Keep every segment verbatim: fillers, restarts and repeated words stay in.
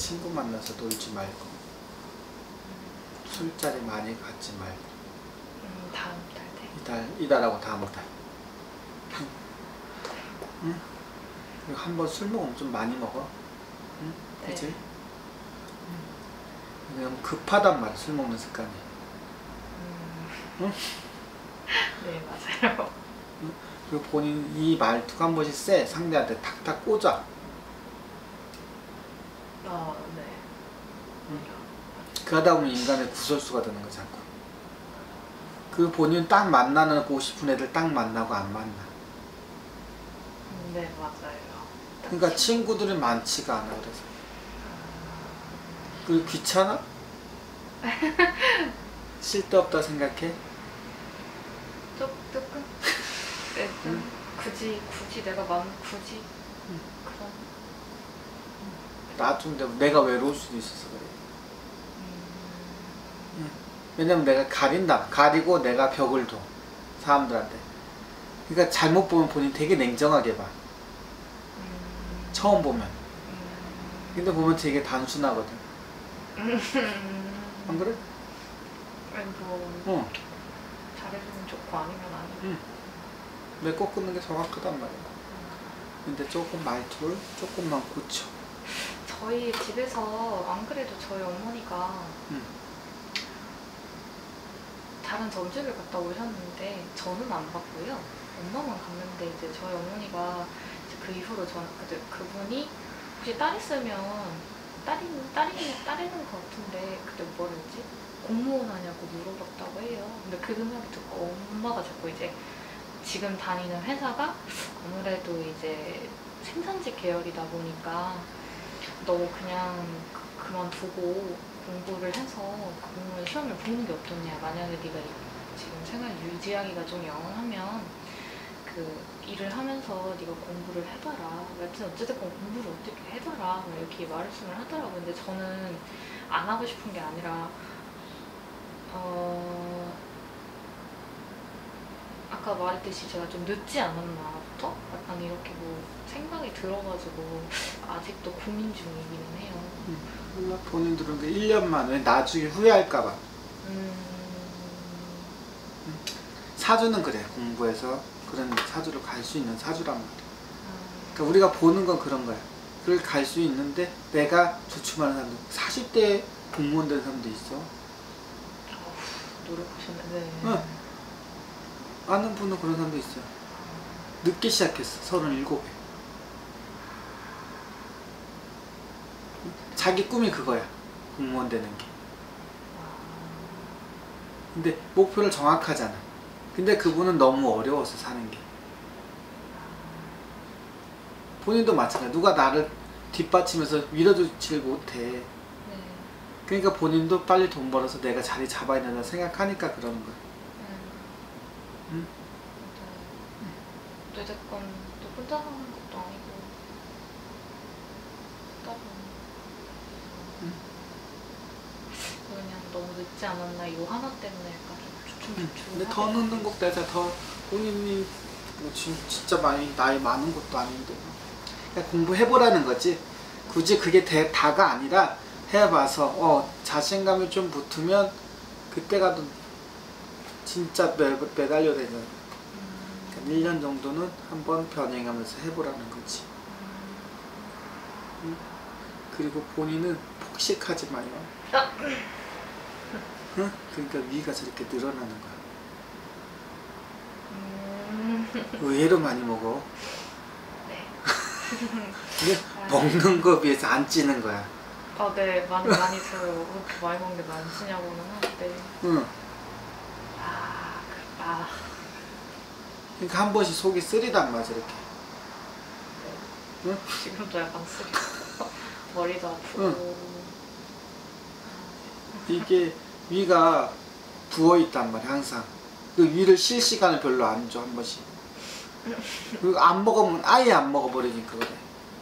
친구 만나서 놀지 말고 술자리 많이 갖지 말고. 음, 다음 달 때? 이달, 이달하고 다음 달. 응? 그리고 한 번 술 먹으면 좀 많이 먹어. 응? 네. 그치? 왜냐면 급하단 말이야, 술 먹는 습관이. 음... 응? 네, 맞아요. 응? 그리고 본인 이 말투가 한 번씩 세. 상대한테 탁탁 꽂아. 아, 네. 응? 그러다 보면 인간의 구설수가 되는 거지, 자꾸. 그 본인 딱 만나고 싶은 애들 딱 만나고 안 만나. 음, 네, 맞아요. 그러니까 친구들이 많지가 않아, 그래서. 그리고 귀찮아? 쓸데없다 생각해? 조, 조금? 네, 좀 응? 굳이, 굳이 내가 만, 굳이 응. 그런... 나좀 내가 외로울 수도 있어서 그래. 음... 응. 왜냐면 내가 가린다. 가리고 내가 벽을 둬. 사람들한테. 그러니까 잘못 보면 본인 되게 냉정하게 봐. 음... 처음 보면. 음... 근데 보면 되게 단순하거든. 안 그래? 아니 뭐 어. 잘해주면 좋고 아니면 아니고. 응. 내 꼭 끊는 게 정확하단 말이야. 근데 조금 말투를 조금만 고쳐. 저희 집에서 안 그래도 저희 어머니가 응. 다른 점집을 갔다 오셨는데 저는 안 봤고요. 엄마만 갔는데 이제 저희 어머니가 이제 그 이후로 전 그, 그분이 혹시 딸 있으면 딸이 딸이 딸이는 것 같은데 그때 뭐랬지? 공무원 하냐고 물어봤다고 해요. 근데 그 음악을 듣고 엄마가 자꾸 이제 지금 다니는 회사가 아무래도 이제 생산직 계열이다 보니까 너 그냥 그, 그만두고 공부를 해서 공무원 시험을 보는 게 어떻냐. 만약에 네가 지금 생활 유지하기가 좀 영하면 그 일을 하면서 네가 공부를 해봐라. 여튼 어쨌든 공부를 어떻게 해봐라. 이렇게 말씀을 하더라고요. 근데 저는 안 하고 싶은 게 아니라 어... 아까 말했듯이 제가 좀 늦지 않았나부터 약간 이렇게 뭐 생각이 들어가지고 아직도 고민 중이기는 해요. 몰라, 본인들은 그 일 년 만에 나중에 후회할까봐. 음... 사주는 그래. 공부해서 그런 사주를 갈 수 있는 사주란 말이야. 음... 그러니까 우리가 보는 건 그런 거야. 그걸 갈 수 있는데 내가 주춤하는 사람도 사십 대 공무원 된 사람도 있어. 어후, 노력하셨네. 응. 아는 분은 그런 사람도 있어요. 늦게 시작했어. 서른일곱에. 자기 꿈이 그거야. 공무원 되는 게. 근데 목표를 정확하잖아. 근데 그분은 너무 어려워서 사는 게. 본인도 마찬가지야. 누가 나를 뒷받침해서 밀어주질 못해. 네. 그러니까 본인도 빨리 돈 벌어서 내가 자리 잡아야 된다 생각하니까 그러는 거야. 음. 응? 또 어쨌건 또 혼자 사는 것도 아니고 따로 응? 그냥 너무 늦지 않았나 이 하나 때문에 약간 좀 주춤주춤. 근데 더 늦는 것도 내가 더 본인이 뭐 진, 진짜 많이 나이 많은 것도 아닌데 그냥 공부해보라는 거지. 굳이 그게 대, 다가 아니라 해봐서 어 자신감이 좀 붙으면 그때가 또 진짜 매, 매달려야 되잖아. 음. 그러니까 일 년 정도는 한번 변행하면서 해보라는 거지. 응? 그리고 본인은 폭식하지 마요. 아. 응? 그러니까 위가 저렇게 늘어나는 거야. 음. 의외로 많이 먹어. 네. 근데 먹는 거 비해서 안 찌는 거야. 아, 네. 많이 많이 들어요. 그렇게 많이 먹는 게 안 쓰냐고는 하는데. 응. 아, 그, 아. 그러니까 한 번씩 속이 쓰리단 말이야, 이렇게. 네. 응? 지금도 약간 쓰리. 머리도 아프고. 응. 이게 위가 부어있단 말이야, 항상. 그 위를 쉴 시간을 별로 안 줘, 한 번씩. 그리고 안 먹으면 아예 안 먹어버리니까 그래.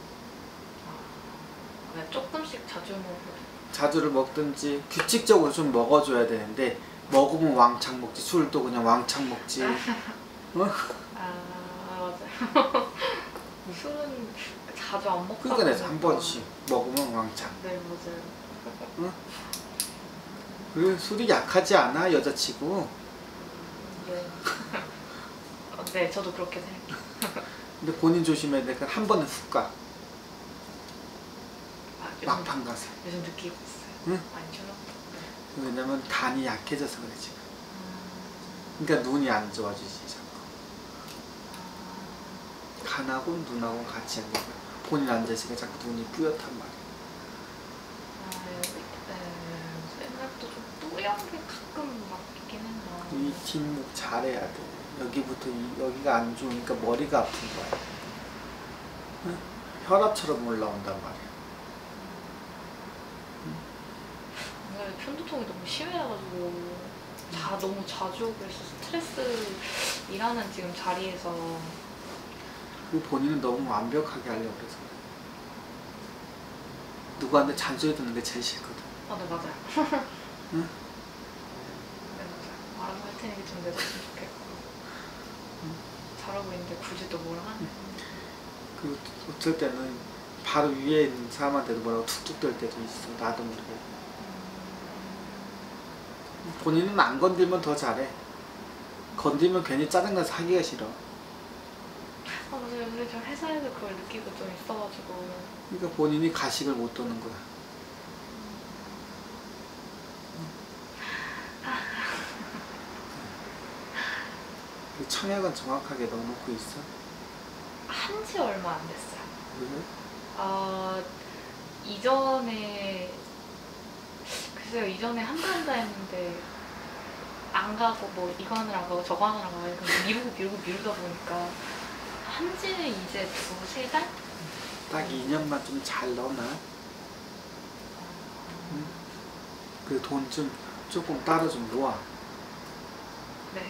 아, 네, 조금씩 자주 먹어요. 자주를 먹든지 규칙적으로 좀 먹어줘야 되는데 먹으면 왕창 먹지. 술도 그냥 왕창 먹지. 어? 아, 맞아요. 술은 자주 안 먹다 그러니까 내가 보니까. 한 번씩 먹으면 왕창. 네, 맞아요. 응? 그리고 술이 약하지 않아 여자치고. 네. 어, 네, 저도 그렇게 생각해요. 근데 본인 조심해야 돼. 한 번은 훅 가. 아, 요즘, 막판 가서. 요즘 느끼고 있어요. 응? 많이 줄었다. 네. 왜냐면 간이 약해져서 그래 지금. 음, 그러니까 눈이 안 좋아지지 자꾸. 아, 간하고 눈하고 같이 하는 거야. 본인 앉아있으니까 자꾸 눈이 뿌옇단 말이야. 아, 네. 옛날부터 좀 뿌연 게 가끔 막 있긴 해요. 이 뒷목 잘해야 돼. 여기부터 이, 여기가 안 좋으니까 머리가 아픈 거야. 응? 혈압처럼 올라온단 말이야. 오늘 편두통이 너무 심해가지고 자 너무 자주 오고 있어. 스트레스 일하는 지금 자리에서. 그 본인은 너무 완벽하게 하려고 그래서 그래. 누구한테 잔소리 듣는 게 제일 싫거든. 아, 네, 맞아요. 응? 네, 맞아요. 알아서 할 테니까 좀 내줬으면 좋겠고. 응? 잘하고 있는데 굳이 또 뭘 하네. 그 어쩔 때는 바로 위에 있는 사람한테도 뭐라고 툭툭 될 때도 있어. 나도 모르게. 본인은 안 건들면 더 잘해. 건들면 괜히 짜증나서 하기가 싫어. 아, 맞아요. 근데 저 회사에서 그걸 느끼고 좀 있어가지고. 그러니까 본인이 가식을 못 도는 거야. 그 청약은 정확하게 넣어놓고 있어? 한지 얼마 안 됐어요. 왜? 아, 이전에 글쎄요, 이전에 한다 한다 했는데 안 가고 뭐 이거 하느라 안 가고 저거 하느라 안 가고 미루고 미루고 미루다 보니까 한지는 이제 두세 달? 딱 이 년만 좀 잘 넣어놔. 응? 그 돈 좀 조금 따로 좀 모아. 네.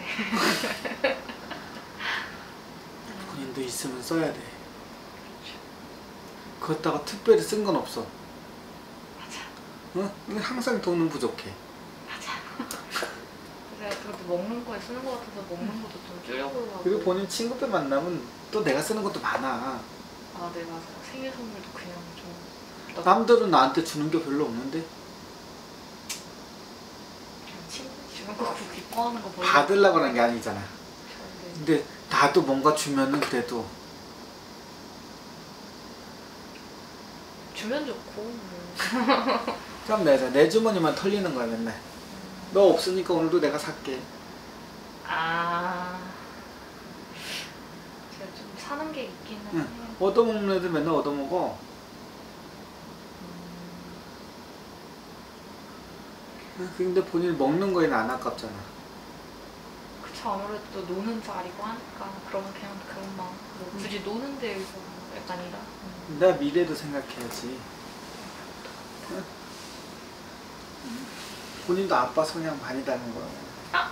본인도 있으면 써야 돼. 그렇다고 특별히 쓴 건 없어. 맞아. 응? 근데 항상 돈은 부족해. 맞아. 그래서 그래도 먹는 거에 쓰는 거 같아서 먹는 것도 좀 줄여보려고 하고. 그리고 본인 친구들 만나면 또 내가 쓰는 것도 많아. 아, 네, 맞아요. 생일 선물도 그냥 좀 남들은 나한테 주는 게 별로 없는데 그냥 친구 주는 거 기뻐하는 거 보고 받으려고 하는 게 아니잖아. 네. 근데 나도 뭔가 주면은 그래도 주면 좋고 뭐. 그럼 내가 내 주머니만 털리는 거야 맨날. 음. 너 없으니까 오늘도 내가 살게. 아, 제가 좀 사는 게 있기는 응. 해요. 얻어먹는 애들 맨날 얻어먹어. 음, 근데 본인 먹는 거에는 안 아깝잖아. 그쵸. 아무래도 또 노는 자리고 하니까 그러면 그냥 그런 마음. 뭐 굳이 노는 데에서 약간 이라. 음. 내 미래도 생각해야지. 응? 본인도 아빠 성향 많이 닮은 거야. 아!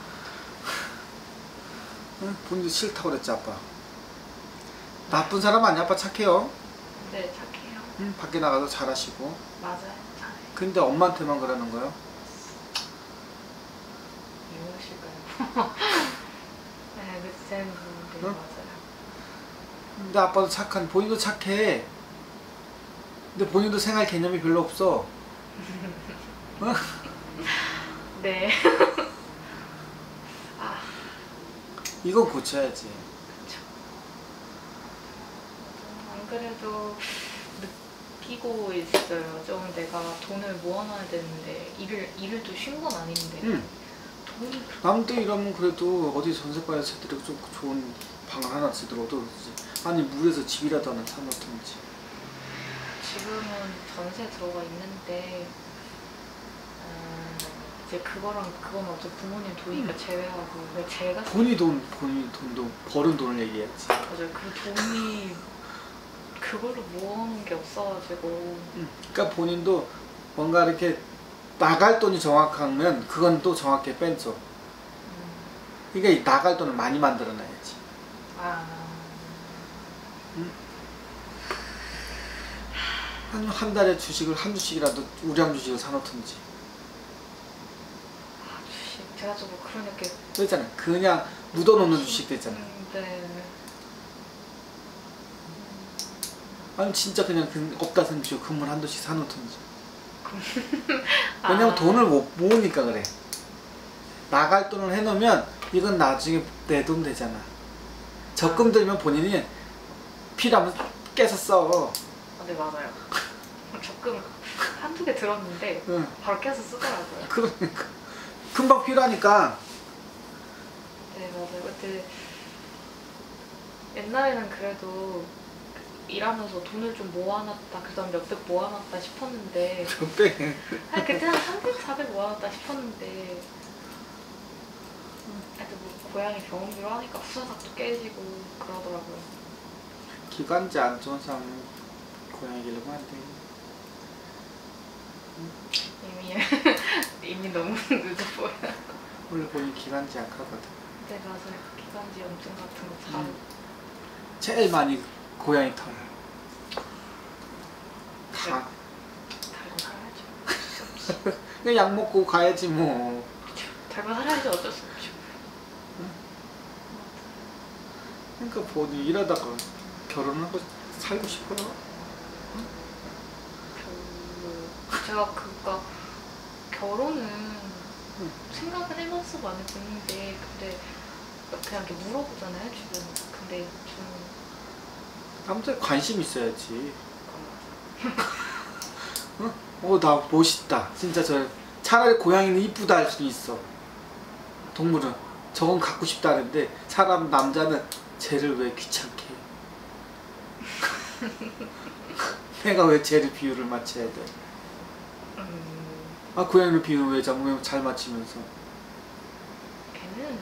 응? 본인도 싫다고 그랬지 아빠. 나쁜 사람 아니야. 아빠 착해요. 네, 착해요. 응? 밖에 나가서 잘하시고. 맞아요. 잘해. 근데 엄마한테만 그러는 거요? 무엇일까요? 네, 늑센 분들 응? 맞아요. 근데 아빠도 착한, 본인도 착해. 근데 본인도 생활 개념이 별로 없어. 응? 네. 아, 이건 고쳐야지. 그쵸. 안 그래도 느끼고 있어요. 좀 내가 돈을 모아놔야 되는데 일을 일을 또 쉰 건 아닌데 응. 돈이 남도 이러면 그래도 어디 전세바에서 새들이 좀 좋은 방을 하나 지더라도 그러지. 아니 물에서 집이라도 하나 사놓든지. 지금은 전세 들어가 있는데 어, 이제 그거랑 그건 어차피 부모님 돈이니까 음. 제외하고 왜 제가 본인 돈, 본인 돈도 버는 돈을 얘기해야지. 맞아요. 그 돈이 그걸로 모아놓은 게 없어가지고 응. 그러니까 본인도 뭔가 이렇게 나갈 돈이 정확하면 그건 또 정확하게 빼줘. 음, 그러니까 이 나갈 돈을 많이 만들어놔야지. 아 응? 한, 한 달에 주식을 한 주씩이라도 우량 주식을 사놓든지. 아, 주식 제가 좀 그러니까 그랬잖아. 그냥 묻어놓는 주식도 있잖아. 음, 네. 아니 진짜 그냥 그 없다 생각하고 금을 한도씩 사놓던지. 아. 왜냐면 돈을 못 모으니까 그래. 나갈 돈을 해놓으면 이건 나중에 내 돈 되잖아. 적금 들면 본인이 필요하면 깨서 써. 아, 네 맞아요. 적금 한두 개 들었는데 응. 바로 깨서 쓰더라고요. 그러니까 금방 필요하니까. 네 맞아요. 그때 옛날에는 그래도 일하면서 돈을 좀 모아놨다, 그다음 몇백 모아놨다 싶었는데 몇백. 아니 그때 한 삼백, 사백 모아놨다 싶었는데 하여튼 뭐 고양이 병원비로 하니까 후다닥 또 깨지고 그러더라고요. 기관지 안 좋은 사람은 고양이 기르면 안 돼. 이미 이미 너무 늦어 보여. 원래 본인 기관지 약하거든. 네 맞아요. 기관지 염증 같은 거 잘. 음. 제일 많이 고양이 털. 다. 달고 살아야죠. 그냥 약 먹고 가야지 뭐. 달고 살아야지 어쩔 수 없죠. 그러니까 본인 일하다가 결혼하고 살고 싶어요. 별로 제가 그니까 결혼은 생각은 해봤어 많이 했는데 근데 그냥 이렇게 물어보잖아요 주변에. 근데 좀 남자에 관심 있어야지. 어? 어, 나 멋있다. 진짜 저 차라리 고양이는 이쁘다 할 수 있어. 동물은 저건 갖고 싶다는데 사람 남자는 쟤를 왜 귀찮게 해? 내가 왜 쟤를 비율을 맞춰야 돼? 음... 아 고양이는 비율을 왜 잘, 잘 맞추면서? 걔는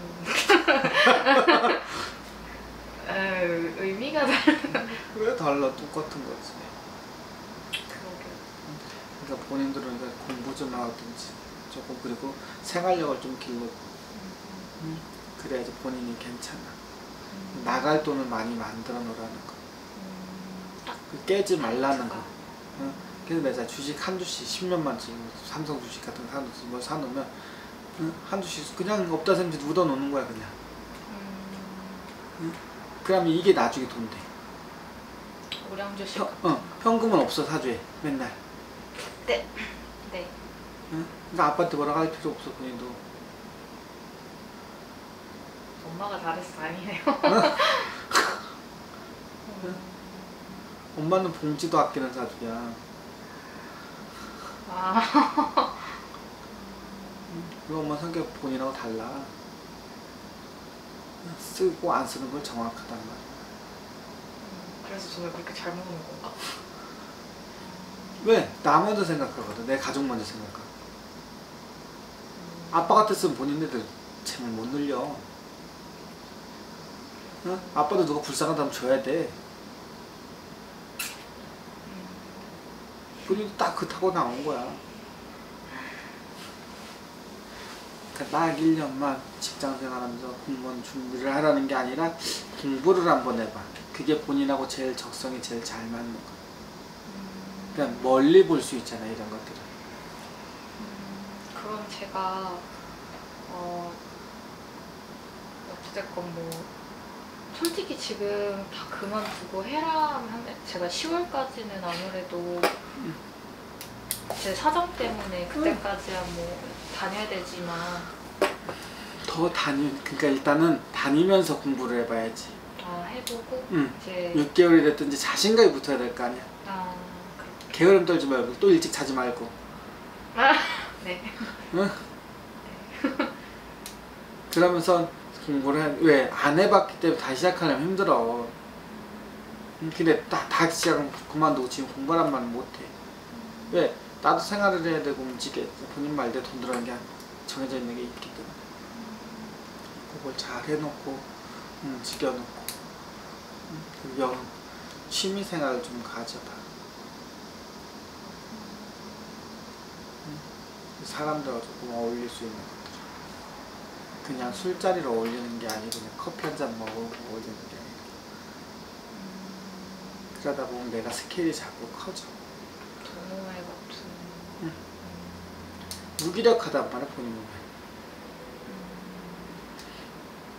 에이, 의미가 달라. 왜 달라? 똑같은 거지. 그러게. 그러니까 본인들은 공부 좀 하든지 조금 그리고 생활력을 좀 길러. 음, 그래야지 본인이 괜찮아. 음. 나갈 돈을 많이 만들어 놓으라는 거. 음, 딱 깨지 말라는 거. 어? 그래서 내가 주식 한 주씩 십 년만 지금 삼성 주식 같은 거 사놓지 뭐 사놓으면 어? 한 주씩 그냥 없다 생각 묻어 놓는 거야 그냥. 음... 어? 그러면 이게 나중에 돈 돼. 오량주식 현, 어, 현금은 없어 사주에 맨날. 네. 네. 어? 그러니까 아빠한테 뭐라고 할 필요 없어 본인도. 엄마가 잘해서 다행이네요. 어? 음... 엄마는 봉지도 아끼는 사주야. 아. 그 엄마 성격 본인하고 달라. 쓰고 안 쓰는 걸 정확하단 말이야. 음, 그래서 저는 그렇게 잘 먹는 건가? 왜? 나 먼저 생각하거든. 내 가족 먼저 생각하고. 음... 아빠 같았으면 본인네들 재물 못 늘려. 어? 아빠도 누가 불쌍하다면 줘야 돼. 음... 본인도 딱 그 타고 나온 거야. 그러니까 딱 일 년만 직장 생활하면서 공무원 준비를 하라는 게 아니라 공부를 한번 해봐. 그게 본인하고 제일 적성이 제일 잘 맞는 거야. 음... 그냥 멀리 볼 수 있잖아 이런 것들은. 음... 그럼 제가 어... 어찌됐건 뭐 솔직히 지금 다 그만두고 해라 하면 제가 시월까지는 아무래도 제 사정 때문에 그때까지야 뭐 다녀야 되지만 더 다니, 그러니까 일단은 다니면서 공부를 해봐야지. 아 해보고 응. 이제 육 개월이 됐든지 자신감이 붙어야 될 거 아니야. 아 그렇게 게으름 떨지 말고 또 일찍 자지 말고. 아, 네. 응? 그러면서 공부를 해. 왜? 안 해봤기 때문에 다시 시작하려면 힘들어. 근데 다, 다 시작은 그만두고 지금 공부란 말은 못해. 왜? 나도 생활을 해야 되고 움직여. 본인 말대로 돈 들어가는 게 정해져 있는 게 있기 때문에. 그걸 잘 해놓고 움직여놓고 영 취미생활을 좀 가져봐. 사람들과 조금 어울릴 수 있는 것들. 그냥 술자리로 어울리는 게 아니고 그냥 커피 한 잔 먹고 어울리는 게 아니라. 그러다 보면 내가 스케일이 자꾸 커져. 동호회 같은. 응. 무기력하단 말이야 본인은.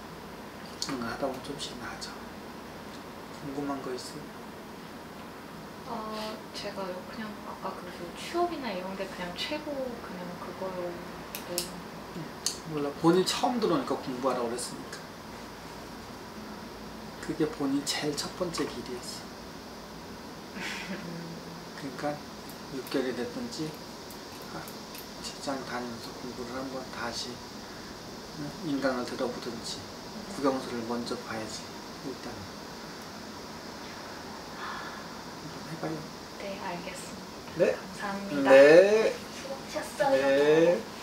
응, 하다 보면 좀씩 나아져. 궁금한 거 있으면. 어, 제가 그냥 아까 그 취업이나 이런 게 그냥 최고 그냥 그거로 네. 몰라, 본인 처음 들어오니까 공부하라고 그랬으니까. 그게 본인 제일 첫 번째 길이었어. 그러니까 육 개월이 됐든지 직장 다니면서 공부를 한번 다시 인강을 들어보든지 국영수를 먼저 봐야지. 일단 한번 해봐요. 네, 알겠습니다. 네. 감사합니다. 네. 수고하셨어요. 네.